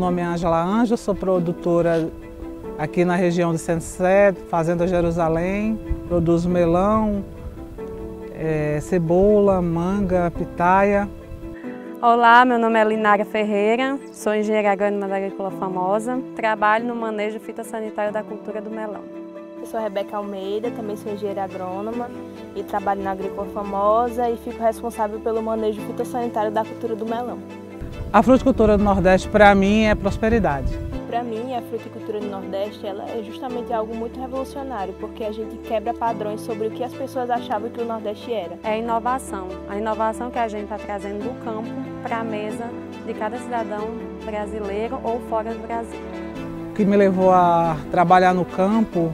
nome é Ângela Anjo, sou produtora aqui na região de Centro-Sé, Fazenda Jerusalém. Produzo melão, cebola, manga, pitaia. Olá, meu nome é Linária Ferreira, sou engenheira agrônoma da Agrícola Famosa, trabalho no manejo fitossanitário da cultura do melão. Eu sou Rebeca Almeida, também sou engenheira agrônoma e trabalho na Agrícola Famosa e fico responsável pelo manejo fitossanitário da cultura do melão. A fruticultura do Nordeste, para mim, é prosperidade. Para mim, a fruticultura do Nordeste ela é justamente algo muito revolucionário, porque a gente quebra padrões sobre o que as pessoas achavam que o Nordeste era. É a inovação que a gente está trazendo do campo para a mesa de cada cidadão brasileiro ou fora do Brasil. O que me levou a trabalhar no campo,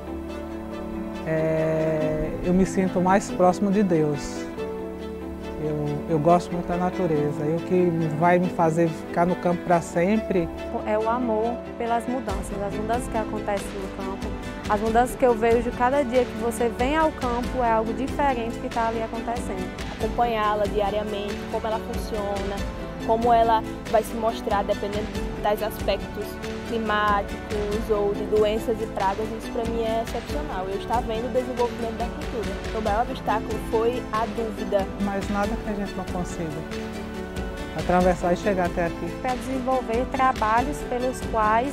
eu me sinto mais próximo de Deus. Eu gosto muito da natureza e o que vai me fazer ficar no campo para sempre é o amor pelas mudanças, as mudanças que acontecem no campo, as mudanças que eu vejo cada dia que você vem ao campo é algo diferente que está ali acontecendo. Acompanhá-la diariamente, como ela funciona, como ela vai se mostrar dependendo dos aspectos climáticos ou de doenças e pragas, isso para mim é excepcional. Eu estava vendo o desenvolvimento da cultura. O maior obstáculo foi a dúvida. Mas nada que a gente não consiga atravessar e chegar até aqui. Para desenvolver trabalhos pelos quais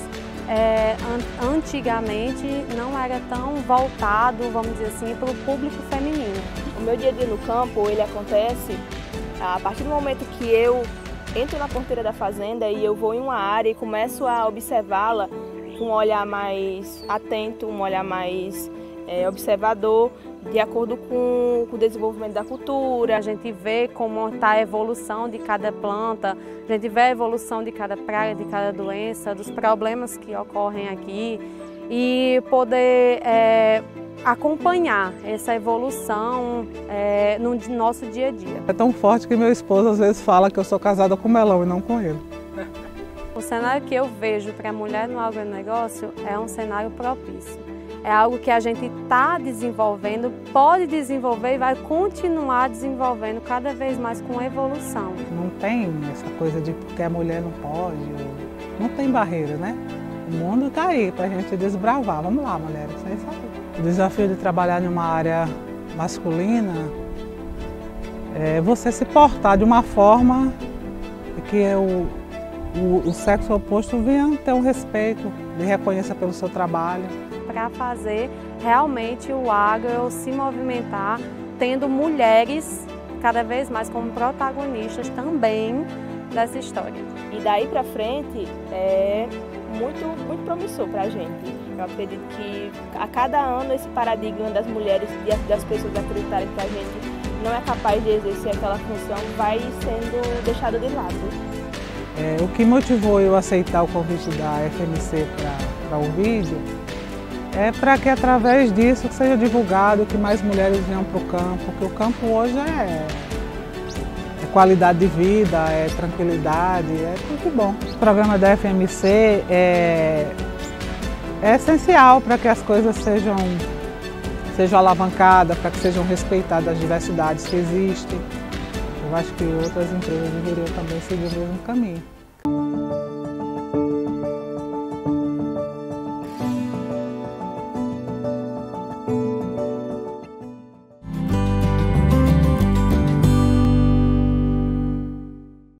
antigamente não era tão voltado, vamos dizer assim, para o público feminino. O meu dia a dia no campo, ele acontece a partir do momento que eu entro na porteira da fazenda e eu vou em uma área e começo a observá-la com um olhar mais atento, um olhar mais observador, de acordo com o desenvolvimento da cultura. A gente vê como está a evolução de cada planta, a gente vê a evolução de cada praga, de cada doença, dos problemas que ocorrem aqui e poder acompanhar essa evolução no nosso dia a dia. É tão forte que meu esposo às vezes fala que eu sou casada com melão e não com ele. O cenário que eu vejo para a mulher no agronegócio é um cenário propício. É algo que a gente está desenvolvendo, pode desenvolver e vai continuar desenvolvendo cada vez mais com evolução. Não tem essa coisa de porque a mulher não pode, não tem barreira, né? O mundo está aí para a gente desbravar. Vamos lá, mulheres, é isso aí. O desafio de trabalhar em uma área masculina é você se portar de uma forma que o sexo oposto venha ter um respeito, lhe reconheça pelo seu trabalho. Para fazer realmente o agro se movimentar, tendo mulheres cada vez mais como protagonistas também dessa história. E daí para frente é muito promissor para a gente. Eu acredito que a cada ano esse paradigma das mulheres, das pessoas acreditarem que a gente não é capaz de exercer aquela função, vai sendo deixado de lado. O que motivou eu a aceitar o convite da FMC para o vídeo é para que através disso seja divulgado, que mais mulheres venham para o campo, que o campo hoje é qualidade de vida, é tranquilidade, é tudo bom. O programa da FMC é essencial para que as coisas sejam alavancadas, para que sejam respeitadas as diversidades que existem. Eu acho que outras empresas deveriam também seguir o mesmo caminho.